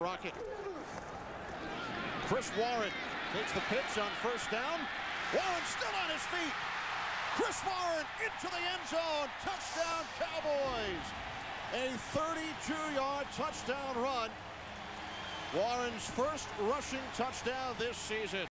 Rocket. Chris Warren takes the pitch on first down. Warren still on his feet. Chris Warren into the end zone. Touchdown, Cowboys. A 32-yard touchdown run. Warren's first rushing touchdown this season.